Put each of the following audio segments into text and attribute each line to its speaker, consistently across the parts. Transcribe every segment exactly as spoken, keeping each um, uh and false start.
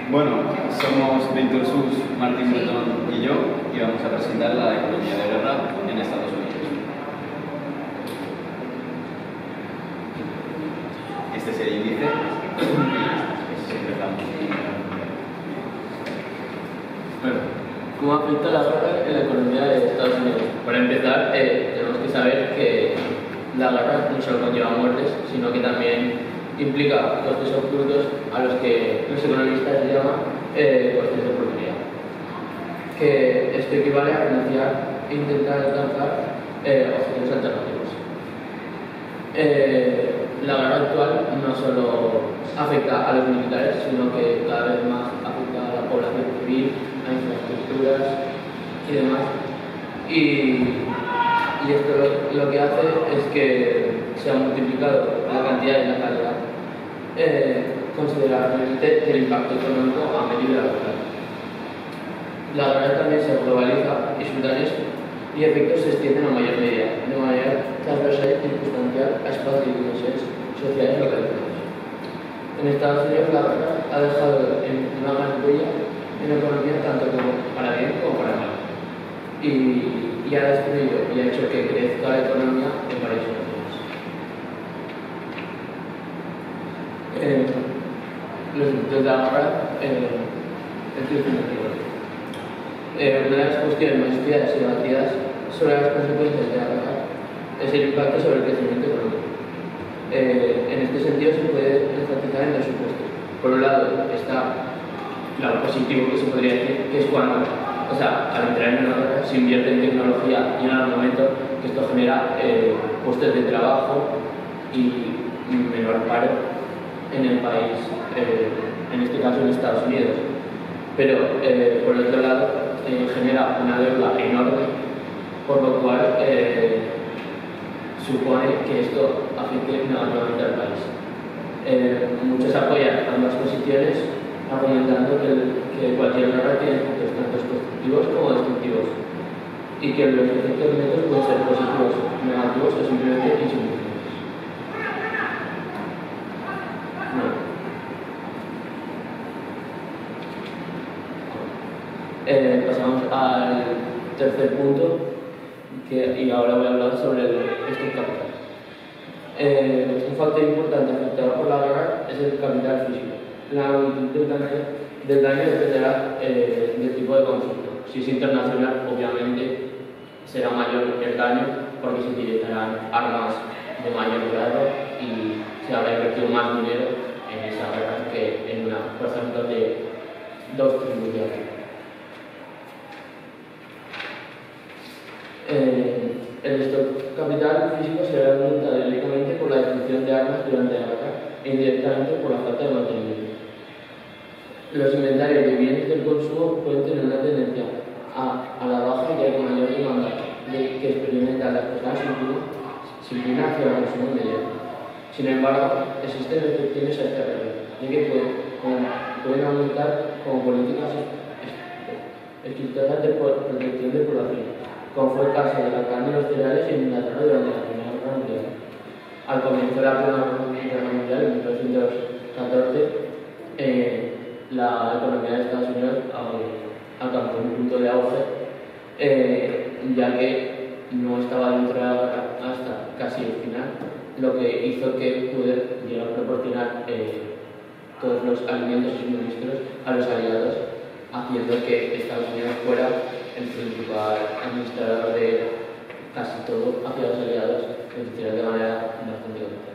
Speaker 1: Bueno, somos Víctor Sus, Martín Bretón y yo, y vamos a presentar la economía de guerra en Estados Unidos. Este es el índice y empezamos.
Speaker 2: Bueno, ¿cómo afecta la guerra en la economía de Estados Unidos? Para empezar, eh, tenemos que saber que la guerra no solo conlleva muertes, sino que también implica costes ocultos a los que los economistas llaman eh, costes de oportunidad. Que esto equivale a financiar e intentar alcanzar eh, objetivos alternativos. Eh, la guerra actual no solo afecta a los militares, sino que cada vez más afecta a la población civil, a infraestructuras y demás. Y, y esto lo, lo que hace es que se ha multiplicado la cantidad y la calidad eh, considerablemente del impacto económico a medio y largo plazo. La guerra también se globaliza y sus daños y efectos se extienden a mayor medida, de manera transversal y circunstancial a espacios y dimensiones sociales localizados. En Estados Unidos la guerra ha dejado en una gran huella en la economía tanto como para bien como para mal. Y, y ha destruido y ha hecho que crezca la economía en varios naciones. Eh, los efectos de la guerra eh, el crecimiento. Eh, una de las cuestiones más estudiadas y debatidas sobre las consecuencias de la guerra es el impacto sobre el crecimiento económico. Eh, en este sentido se puede enfatizar en dos supuestos. Por un lado está el lado positivo, que se podría decir, que es cuando, o sea, al entrar en una guerra se invierte en tecnología y en armamento, que esto genera eh, puestos de trabajo y menor paro en el país, eh, en este caso en Estados Unidos. Pero eh, por otro lado eh, genera una deuda enorme, por lo cual eh, supone que esto afecte negativamente al país. Eh, muchos apoyan ambas posiciones, argumentando que, el, que cualquier guerra tiene efectos tanto constructivos como destructivos y que los efectos netos pueden ser positivos, negativos o simplemente insuficientes. Bueno. Eh, pasamos al tercer punto que, y ahora voy a hablar sobre el stock capital. Eh, un factor importante afectado por la guerra es el capital físico. La magnitud del daño, del daño dependerá eh, del tipo de conflicto. Si es internacional, obviamente será mayor el daño porque se utilizarán armas de mayor grado y se habrá invertido más dinero en esa guerra que en una, por ejemplo, de dos tribus. Eh, el stock capital físico será aumentado directamente por la destrucción de armas durante la guerra e indirectamente por la falta de mantenimiento. Los inventarios de bienes del consumo pueden tener una tendencia a, a la baja ya que mayor demanda de que experimentan las personas se inclina hacia el consumo inmediato. Sin embargo, existen excepciones a esta regla, ya que pueden, como, pueden aumentar como políticas estrictas de protección de población, como fue el caso de la carne y los cereales en Inglaterra durante la Primera Guerra Mundial. Al comienzo de la Primera Guerra Mundial, en mil novecientos catorce, eh, la economía de Estados Unidos alcanzó un punto de auge, eh, ya que no estaba dentro de la guerra hasta casi el final, lo que hizo que pudiera llegar a proporcionar eh, todos los alimentos y suministros a los aliados, haciendo que Estados Unidos fuera el principal administrador de casi todo hacia los aliados, que lo hicieron de manera bastante correcta.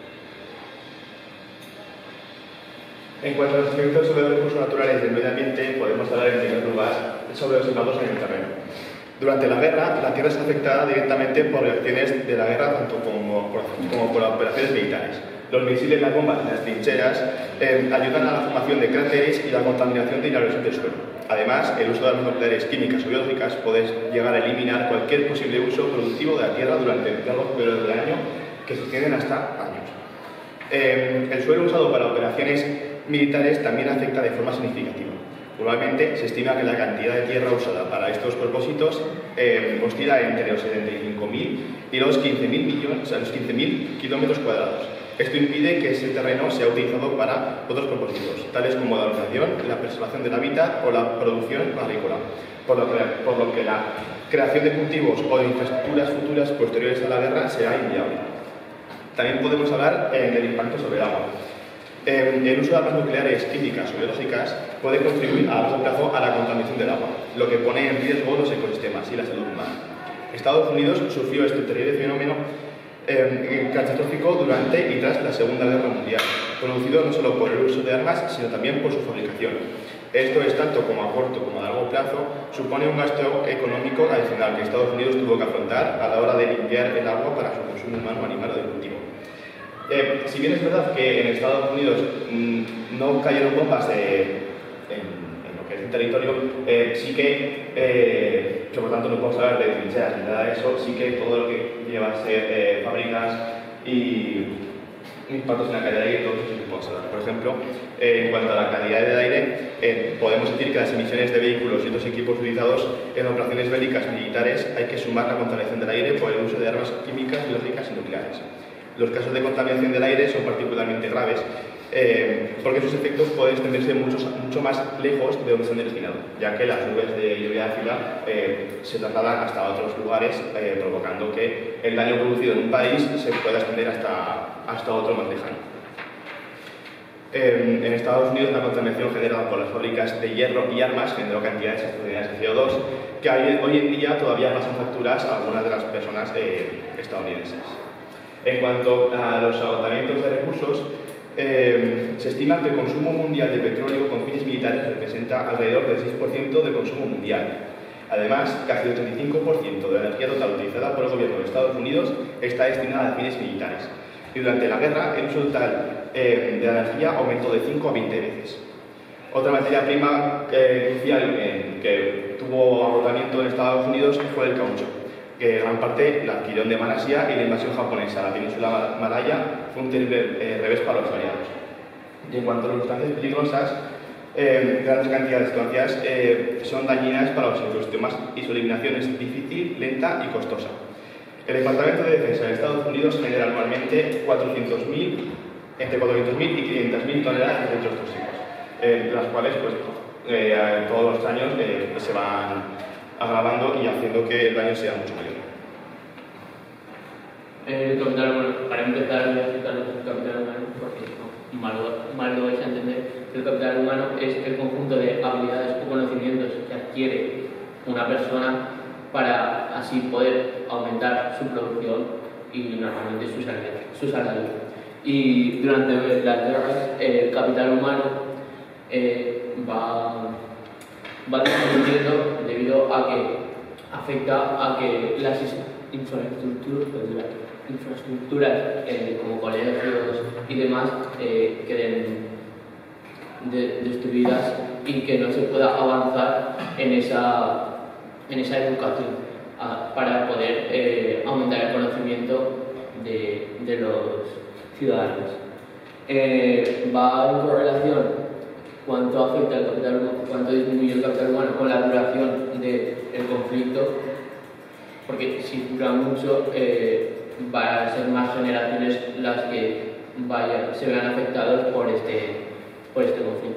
Speaker 3: En cuanto a los efectos sobre los recursos naturales del medio ambiente, podemos hablar en primer lugar sobre los impactos en el terreno. Durante la guerra, la tierra es afectada directamente por reacciones de la guerra, tanto como por, como por operaciones militares. Los misiles, las bombas y las trincheras eh, ayudan a la formación de cráteres y la contaminación de la erosión del suelo. Además, el uso de armas nucleares, químicas o biológicas puede llegar a eliminar cualquier posible uso productivo de la tierra durante largos periodos del año, que se extienden hasta años. Eh, el suelo usado para operaciones militares también afecta de forma significativa. Probablemente se estima que la cantidad de tierra usada para estos propósitos eh, oscila entre los setenta y cinco mil y los quince mil millones, o sea, los quince mil kilómetros cuadrados. Esto impide que ese terreno sea utilizado para otros propósitos, tales como la urbanización, la preservación del hábitat o la producción agrícola, por lo que, por lo que la creación de cultivos o de infraestructuras futuras posteriores a la guerra será inviable. También podemos hablar eh, del impacto sobre el agua. Eh, el uso de armas nucleares, químicas o biológicas puede contribuir a largo plazo a la contaminación del agua, lo que pone en riesgo los ecosistemas y la salud humana. Estados Unidos sufrió este terrible fenómeno eh, catastrófico durante y tras la Segunda Guerra Mundial, producido no solo por el uso de armas, sino también por su fabricación. Esto es tanto como a corto como a largo plazo, supone un gasto económico adicional que Estados Unidos tuvo que afrontar a la hora de limpiar el agua para su consumo humano, animal o de cultivo. Eh, si bien es verdad que en Estados Unidos mmm, no cayeron bombas eh, en, en lo que es el territorio, eh, sí que, eh, que por tanto no podemos hablar de trincheras ni nada de eso, sí que todo lo que lleva a ser eh, fábricas y impactos en la calidad de aire, todo eso sí que podemos hablar. Por ejemplo, eh, en cuanto a la calidad del aire, eh, podemos decir que las emisiones de vehículos y otros equipos utilizados en operaciones bélicas militares hay que sumar la contaminación del aire por el uso de armas químicas, biológicas y nucleares. Los casos de contaminación del aire son particularmente graves eh, porque sus efectos pueden extenderse mucho, mucho más lejos de donde se han originado, ya que las nubes de lluvia ácida eh, se trasladan hasta otros lugares, eh, provocando que el daño producido en un país se pueda extender hasta, hasta otro más lejano. Eh, en Estados Unidos, la contaminación generada por las fábricas de hierro y armas generó cantidades extraordinarias de C O dos que hoy en día todavía pasan facturas a algunas de las personas eh, estadounidenses. En cuanto a los agotamientos de recursos, eh, se estima que el consumo mundial de petróleo con fines militares representa alrededor del seis por ciento del consumo mundial. Además, casi el ochenta y cinco por ciento de la energía total utilizada por el gobierno de Estados Unidos está destinada a fines militares. Y durante la guerra, el uso total eh, de la energía aumentó de cinco a veinte veces. Otra materia prima eh, crucial eh, que tuvo agotamiento en Estados Unidos fue el caucho, que gran parte la adquirió de Malasia, y la invasión japonesa a la península malaya fue un terrible eh, revés para los aliados. Y en cuanto a las sustancias peligrosas, eh, grandes cantidades de sustancias eh, son dañinas para los ecosistemas y su eliminación es difícil, lenta y costosa. El Departamento de Defensa de Estados Unidos genera anualmente cuatrocientos mil, entre cuatrocientos mil y quinientas mil toneladas de desechos tóxicos, eh, las cuales pues, eh, todos los años eh, se van agravando y haciendo que el daño sea mucho mayor.
Speaker 2: El capital humano, para empezar, voy a explicar lo que es el capital humano, porque no, mal, mal lo vais a entender. El capital humano es el conjunto de habilidades o conocimientos que adquiere una persona para así poder aumentar su producción y normalmente su salario. Su salario. Y durante las guerras, el capital humano eh, va, va disminuyendo debido a que afecta a que las infraestructuras, infraestructuras eh, como colegios y demás eh, queden de, destruidas y que no se pueda avanzar en esa, en esa educación a, para poder eh, aumentar el conocimiento de, de los ciudadanos. Eh, va en correlación cuánto afecta el capital humano, cuánto disminuye el capital humano con la duración del conflicto, porque si dura mucho eh, van a ser más generaciones las que vayan, se vean afectadas por este, por este conflicto.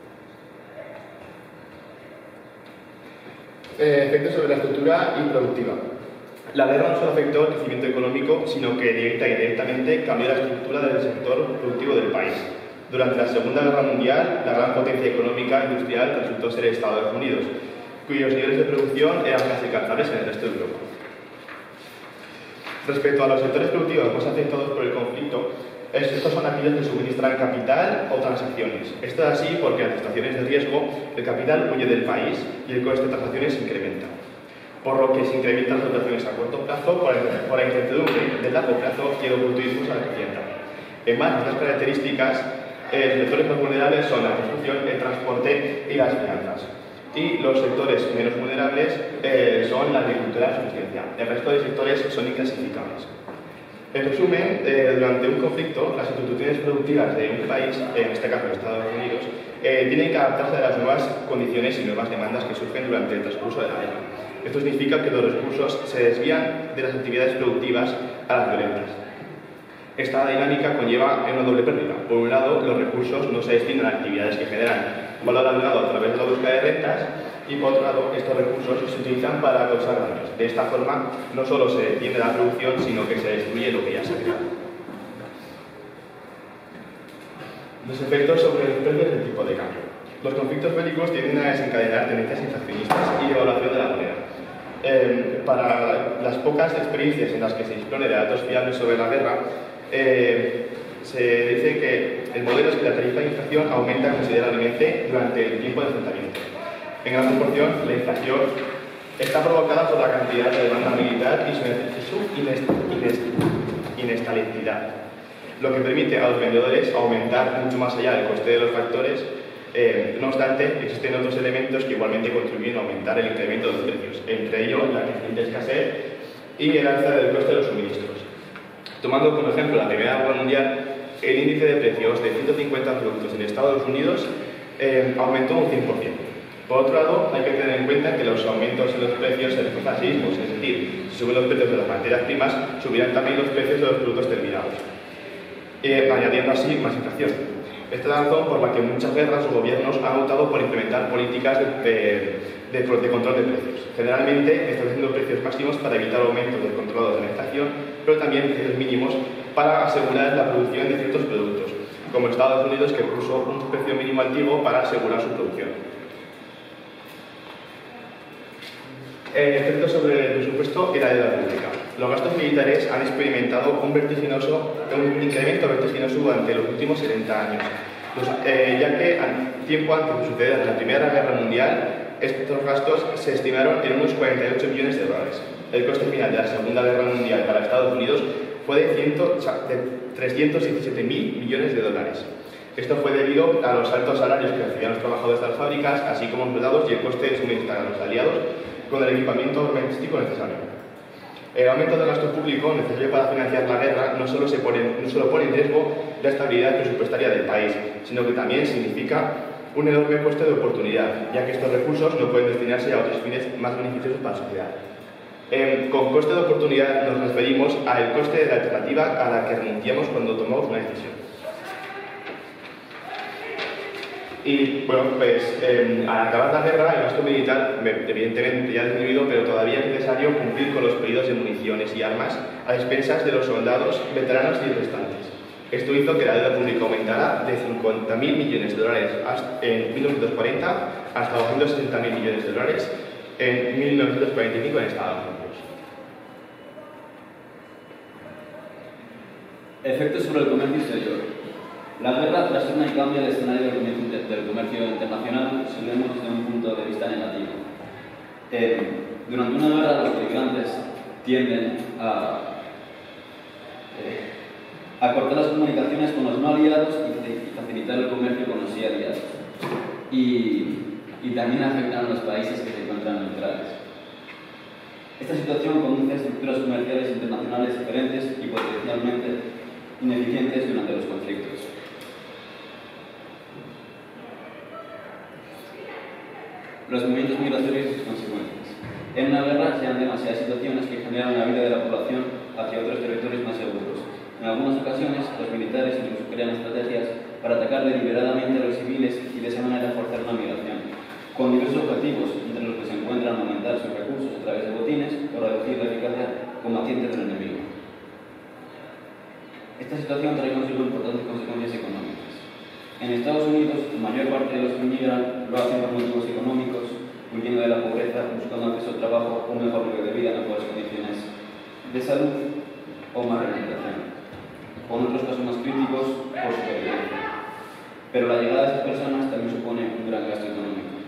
Speaker 3: Eh, efectos sobre la estructura y productiva. La guerra no solo afectó el crecimiento económico, sino que directa y directamente cambió la estructura del sector productivo del país. Durante la Segunda Guerra Mundial, la gran potencia económica e industrial resultó ser Estados Unidos, cuyos niveles de producción eran casi alcanzables en el resto de Europa. Respecto a los sectores productivos más afectados por el conflicto, estos son aquellos que suministran capital o transacciones. Esto es así porque en las situaciones de riesgo el capital huye del país y el coste de transacciones se incrementa, por lo que se incrementan las operaciones a corto plazo por la incertidumbre de largo plazo y el oportunismo a la clienta. En más de estas características, eh, los sectores más vulnerables son la construcción, el transporte y las finanzas. Y los sectores menos vulnerables eh, son la agricultura y la subsistencia. El resto de sectores son inclasificables. En resumen, eh, durante un conflicto, las instituciones productivas de un país, en este caso Estados Unidos, eh, tienen que adaptarse a las nuevas condiciones y nuevas demandas que surgen durante el transcurso de la guerra. Esto significa que los recursos se desvían de las actividades productivas a las violentas. Esta dinámica conlleva una doble pérdida. Por un lado, los recursos no se destinan a actividades que generan valor agregado a través de la búsqueda de rentas, y por otro lado, estos recursos se utilizan para causar daños. De esta forma, no solo se detiene la producción, sino que se destruye lo que ya se ha creado. Los efectos sobre los precios del tipo de cambio. Los conflictos bélicos tienden a desencadenar tendencias inflacionistas y devaluación de la moneda. Eh, para las pocas experiencias en las que se dispone de datos fiables sobre la guerra, eh, se dice que el modelo es que la tarifa de inflación aumenta considerablemente durante el tiempo de enfrentamiento. En gran proporción, la inflación está provocada por la cantidad de demanda militar y su inestabilidad, lo que permite a los vendedores aumentar mucho más allá del coste de los factores. Eh, no obstante, existen otros elementos que igualmente contribuyen a aumentar el incremento de los precios, entre ellos la creciente escasez y el alza del coste de los suministros. Tomando como ejemplo la Primera Guerra Mundial, el índice de precios de ciento cincuenta productos en Estados Unidos eh, aumentó un cien por ciento. Por otro lado, hay que tener en cuenta que los aumentos en los precios se refuerzan a sí mismos, es decir, si suben los precios de las materias primas, subirán también los precios de los productos terminados, eh, añadiendo así más inflación. Esta es la razón por la que en muchas guerras los gobiernos han optado por implementar políticas de, de, de, de control de precios, generalmente estableciendo precios máximos para evitar aumentos descontrolados de la inflación, pero también precios mínimos para asegurar la producción de ciertos productos, como Estados Unidos, que puso un precio mínimo antiguo para asegurar su producción. El efecto sobre el presupuesto y la deuda pública. Los gastos militares han experimentado un, vertiginoso, un incremento vertiginoso durante los últimos setenta años, los, eh, ya que tiempo antes de suceder la Primera Guerra Mundial, estos gastos se estimaron en unos cuarenta y ocho millones de dólares. El coste final de la Segunda Guerra Mundial para Estados Unidos fue de, cien, de trescientos diecisiete mil millones de dólares. Esto fue debido a los altos salarios que recibían los trabajadores de las fábricas, así como los soldados, y el coste de suministrar a los aliados con el equipamiento armamentístico necesario. El aumento del gasto público necesario para financiar la guerra no solo, se pone, no solo pone en riesgo la estabilidad presupuestaria del país, sino que también significa un enorme coste de oportunidad, ya que estos recursos no pueden destinarse a otros fines más beneficiosos para la sociedad. Eh, con coste de oportunidad nos referimos al coste de la alternativa a la que renunciamos cuando tomamos una decisión. Y bueno, pues eh, al acabar la guerra, el gasto militar evidentemente ya ha disminuido, pero todavía es necesario cumplir con los pedidos de municiones y armas a expensas de los soldados veteranos y restantes. Esto hizo que la deuda pública aumentara de cincuenta mil millones de dólares en mil novecientos cuarenta hasta doscientos sesenta mil millones de dólares en mil novecientos cuarenta y cinco en Estados Unidos.
Speaker 1: Efectos sobre el comercio exterior. La guerra trastorna y cambia el escenario del comercio, del comercio internacional si lo vemos desde un punto de vista negativo. Eh, durante una guerra los beligerantes tienden a, eh, a cortar las comunicaciones con los no aliados y facilitar el comercio con los sí aliados. Y, y también afectan a los países que se encuentran neutrales. Esta situación conduce a estructuras comerciales internacionales diferentes y potencialmente ineficientes durante los conflictos. Los movimientos migratorios y sus consecuencias. En una guerra se dan demasiadas situaciones que generan la vida de la población hacia otros territorios más seguros. En algunas ocasiones, los militares incluso crean estrategias para atacar deliberadamente a los civiles y de esa manera forzar una migración, con diversos objetivos, entre los que se encuentran aumentar sus recursos a través de botines o reducir la eficacia combatiente del enemigo. Esta situación trae consigo importantes consecuencias económicas. En Estados Unidos, la mayor parte de los que inmigran lo hacen por motivos económicos, huyendo de la pobreza, buscando acceso al trabajo, un mejor nivel de vida en mejores condiciones de salud o más remuneración, o en otros casos más críticos por supervivencia. Pero la llegada de estas personas también supone un gran gasto económico.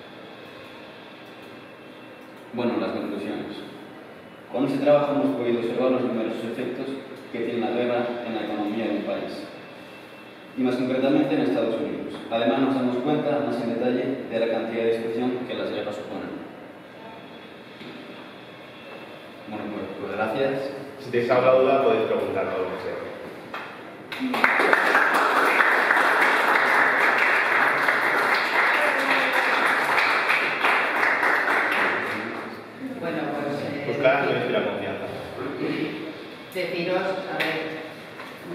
Speaker 1: Bueno, las conclusiones. Con este trabajo hemos podido observar los numerosos efectos que tiene la guerra en la economía de un país, y más concretamente en Estados Unidos. Además, nos damos cuenta más en detalle de la cantidad de destrucción que las guerras suponen. Bueno, pues gracias.
Speaker 3: Si tenéis alguna duda, podéis preguntar todo lo que sea.
Speaker 4: Bueno, pues... Eh,
Speaker 3: Pues claro, no es la confianza.
Speaker 4: deciros, a ver,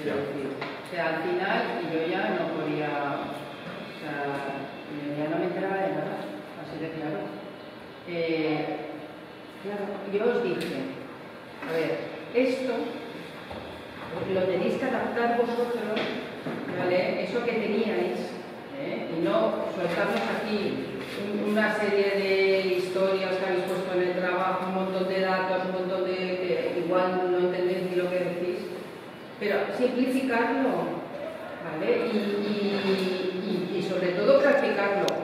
Speaker 3: Ya.
Speaker 4: decir. O sea, al final, y yo ya no podía, o sea, ya no me enteraba de nada, así de claro. Eh, claro, yo os dije, a ver, esto lo tenéis que adaptar vosotros, ¿vale? Eso que teníais, ¿eh? Y no soltarnos aquí una serie de historias que habéis puesto en el trabajo, un montón de datos, un montón de que igual no entendéis ni lo que decís, pero simplificarlo, ¿vale? Y, y, y, y sobre todo practicarlo.